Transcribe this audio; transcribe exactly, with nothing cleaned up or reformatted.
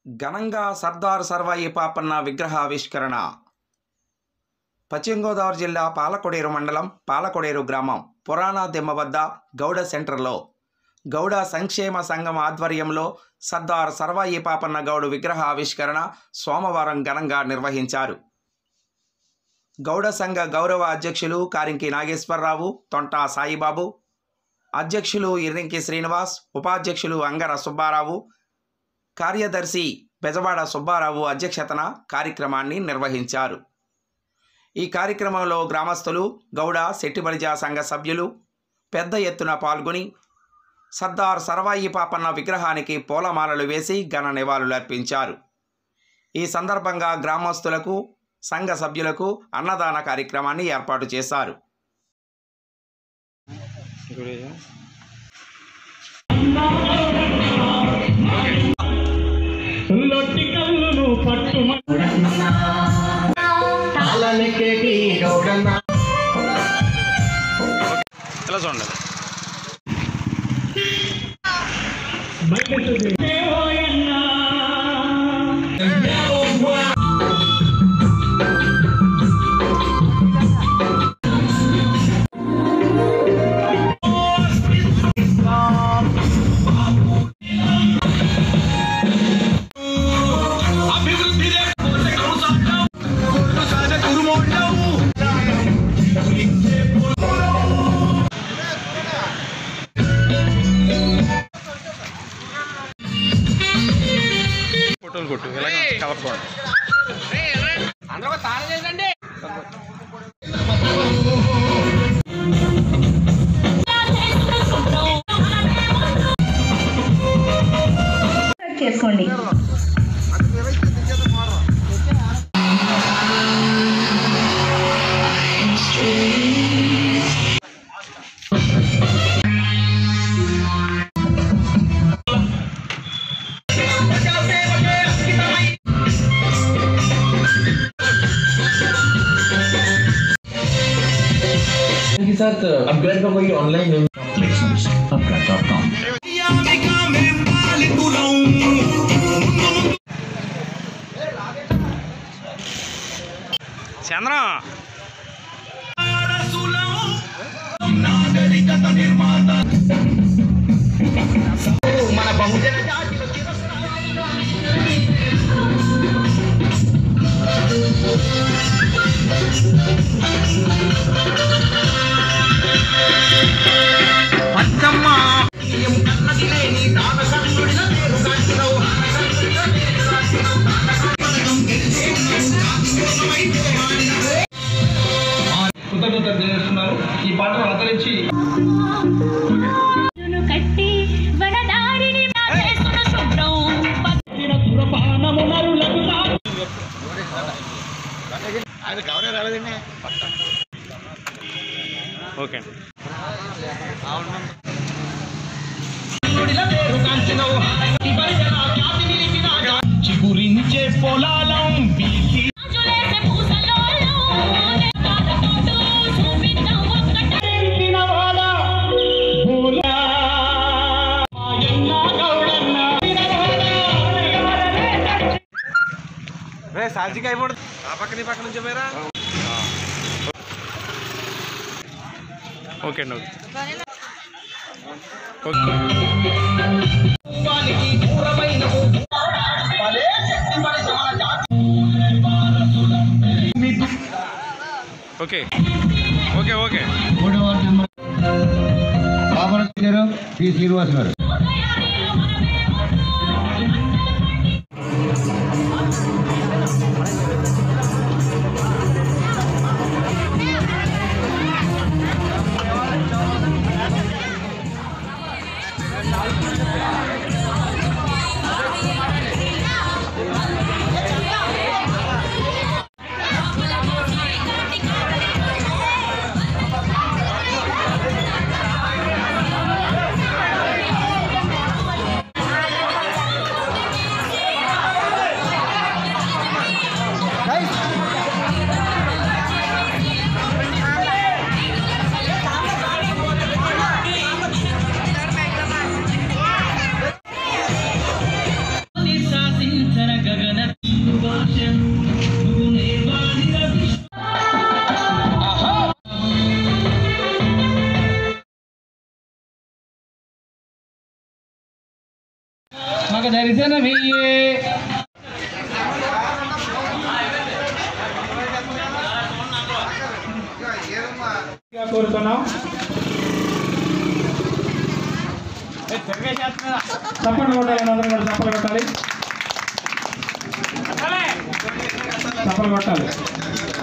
ఘనంగా సర్దార్ సర్వాయి పాపన్న విగ్రహావిష్కరణ. పశ్చిమ గోదావరి జిల్లా పాలకొడేరు మండలం పాలకొడేరు గ్రామం పురాణ దిమ్మ వద్ద గౌడ సెంటర్లో గౌడ సంక్షేమ సంఘం ఆధ్వర్యంలో సర్దార్ సర్వాయి పాపన్న గౌడు విగ్రహ ఆవిష్కరణ సోమవారం ఘనంగా నిర్వహించారు. గౌడ సంఘ గౌరవ అధ్యక్షులు కారింకి నాగేశ్వరరావు, తొంట సాయిబాబు, అధ్యక్షులు ఇర్రింకి శ్రీనివాస్, ఉపాధ్యక్షులు అంగర సుబ్బారావు, కార్యదర్శి బెజవాడ సుబ్బారావు అధ్యక్షతన కార్యక్రమాన్ని నిర్వహించారు. ఈ కార్యక్రమంలో గ్రామస్తులు, గౌడ శెట్టిబలిజ సంఘ సభ్యులు పెద్ద ఎత్తున పాల్గొని సర్దార్ సర్వాయి పాపన్న విగ్రహానికి పూలమాలలు వేసి ఘన నివాళులర్పించారు. ఈ సందర్భంగా గ్రామస్తులకు, సంఘ సభ్యులకు అన్నదాన కార్యక్రమాన్ని ఏర్పాటు చేశారు. ఇలా చూడండి. కొట్టు ఇలాగే కవర్ చూడండి. అందరూ తాళం చేయండి. చేసుకోండి. साथ अपग्रेड का कोई online upgrade dot com Chandra మన బహుజన కృతజ్ఞతలు తెలియజేస్తున్నారు. ఈ పాటను ఆదరించి ఓకే చిగురించే పొలాలం సాజికి అయిపోతుంది. ఆ పక్కన ఈ పక్క నుంచి మేరా ఓకే అండి. Okay okay okay P Srinivas గారు. మాకు దర్శనమియ్యే. కోరుతున్నాం. చప్పట్లు కొట్టాలి, అందరం కూడా చప్పలు కొట్టాలి, చప్పలు కొట్టాలి.